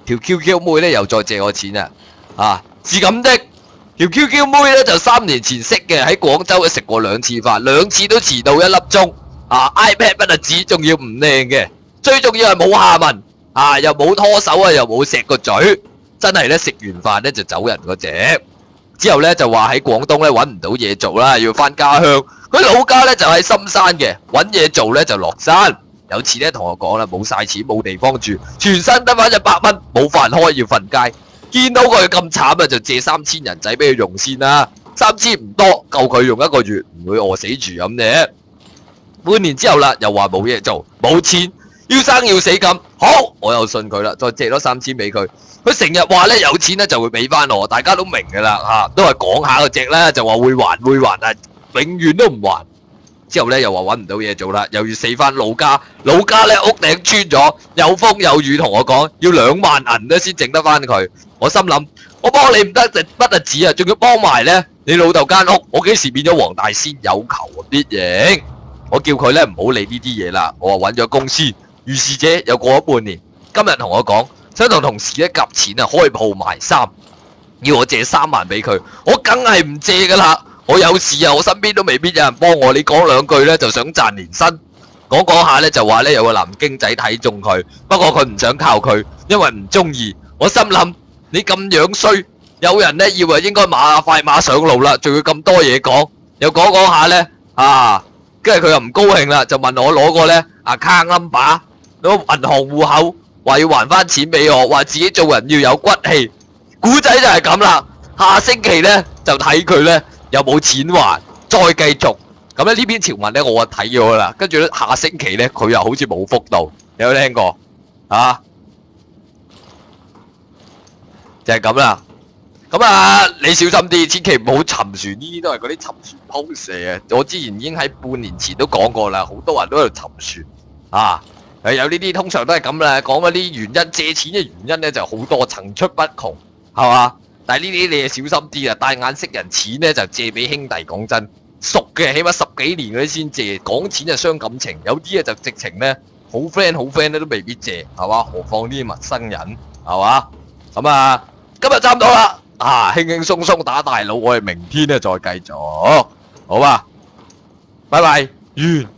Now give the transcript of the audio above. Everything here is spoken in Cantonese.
條 QQ 妹咧又再借我錢啊！啊，是咁的，條 QQ 妹咧就3年前識嘅，喺廣州食過2次飯，2次都遲到1粒鐘。啊 ，iPad 不特止，仲要唔靚嘅，最重要係冇下文。啊，又冇拖手啊，又冇錫個嘴，真係咧食完飯咧就走人嗰隻。之後咧就話喺廣東咧揾唔到嘢做啦，要翻家鄉。佢老家咧就喺深山嘅，揾嘢做咧就落山。有次咧同我講啦，冇晒錢冇地方住，全身得翻100蚊，冇飯開要瞓街。見到佢咁慘啊，就借3000人仔俾佢用先啦。3000唔多，夠佢用1個月，唔會餓死住咁嘅。半年之後啦，又話冇嘢做，冇錢，要生要死咁。好，我又信佢啦，再借多3000俾佢。佢成日話咧有錢咧就會俾翻我，大家都明噶啦嚇，都係講下嗰隻啦，就話會還會還，但係永遠都唔還。之後咧又話揾唔到嘢做啦，又要死翻老家。老家咧屋頂穿咗，有風有雨，同我講要2萬銀咧先整得翻佢。我心諗，我幫你唔得不特止啊，仲要幫埋咧你老豆間屋。我幾時變咗黃大仙有求必應？我叫佢咧唔好理呢啲嘢啦。我話揾咗公司，如是者又過咗半年，今日同我講想同同事咧夾錢啊，開鋪賣衫，要我借3萬俾佢，我梗係唔借噶啦。我有事啊，我身邊都未必有人幫我，你講2句咧就想賺年薪，講下咧就話咧有個男經仔睇中佢，不過佢唔想靠佢，因為唔中意。我心諗你咁樣衰，有人咧以為應該快馬上路啦，仲要咁多嘢講，又講下咧啊，跟住佢又唔高興啦，就問我攞個咧account number，攞銀行戶口，話要還翻錢俾我，話自己做人要有骨氣。古仔就係咁啦，下星期咧就睇佢咧有冇錢還，再繼續。咁咧呢篇潮文咧我睇咗啦，跟住咧下星期咧佢又好似冇覆到，你有聽過啊？就係咁啦。咁啊，你小心啲，千祈唔好沉船，呢啲都係嗰啲沉船鋪射啊！我之前已經喺半年前都講過啦，好多人都喺度沉船啊！有呢啲通常都係咁啦，講嗰啲原因，借錢嘅原因咧就好多，層出不窮，係嘛？但係呢啲你就小心啲啊！帶眼識人，錢咧就借俾兄弟，講真，熟嘅起碼10幾年嗰啲先借，講錢就傷感情，有啲啊就直情咧好 friend 咧都未必借，係嘛？何況呢啲陌生人，係嘛？咁啊，今日差唔多啦。輕輕鬆鬆打大佬，我哋明天咧再繼續，好嘛？拜拜，完。